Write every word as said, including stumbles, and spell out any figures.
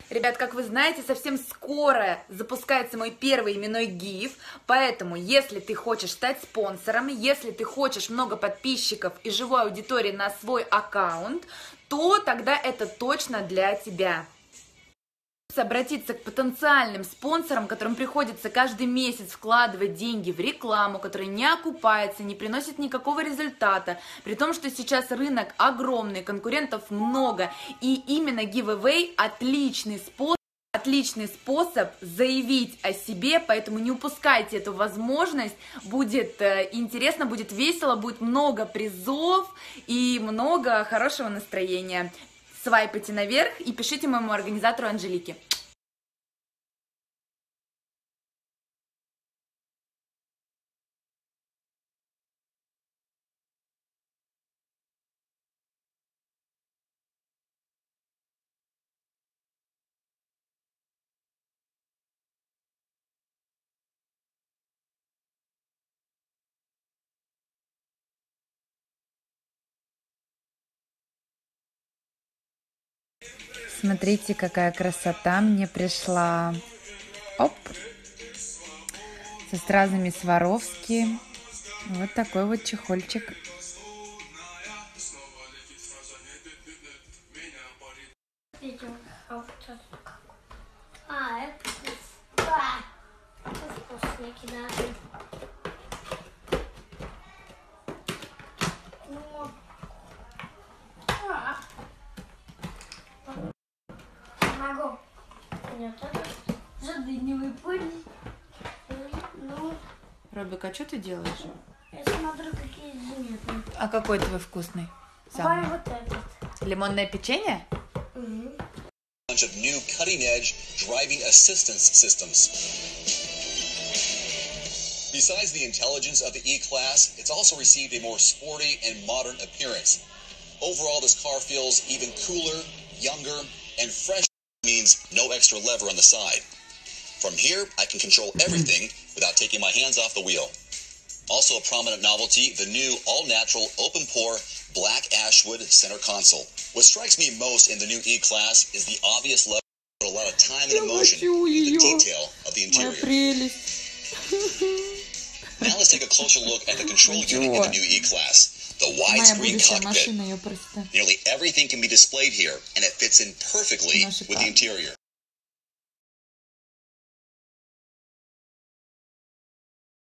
Ребят, как вы знаете, совсем скоро запускается мой первый именной гиф, поэтому, если ты хочешь стать спонсором, если ты хочешь много подписчиков и живой аудитории на свой аккаунт, то тогда это точно для тебя. Обратиться к потенциальным спонсорам, которым приходится каждый месяц вкладывать деньги в рекламу, которая не окупается, не приносит никакого результата, при том, что сейчас рынок огромный, конкурентов много, и именно giveaway отличный способ, отличный способ заявить о себе, поэтому не упускайте эту возможность, будет интересно, будет весело, будет много призов и много хорошего настроения. Свайпайте наверх и пишите моему организатору Анжелике. Смотрите, какая красота мне пришла. Оп. Со стразами Сваровски. Вот такой вот чехольчик. А, это вкусно. Вкусно кидаю. Могу. Нет, это задынивый пыль. Ну. Робик, а что ты делаешь? Я смотрю, какие заметные. А какой твой вкусный? Давай вот этот. Лимонное печенье? Угу. Bunch of new cutting-edge driving assistance systems. Besides the intelligence of the E-Class, it's also received a more sporty and modern appearance. Overall, this car feels even cooler, younger, and fresh. Means no extra lever on the side. From here, I can control everything without taking my hands off the wheel. Also a prominent novelty, the new all-natural open-pore black ashwood center console. What strikes me most in the new E-Class is the obvious level of a lot of time and emotion in the detail of the interior. Now let's take a closer look at the control unit in the new E-Class. The widescreen cockpit. Nearly everything can be displayed here, and it fits in perfectly with the interior.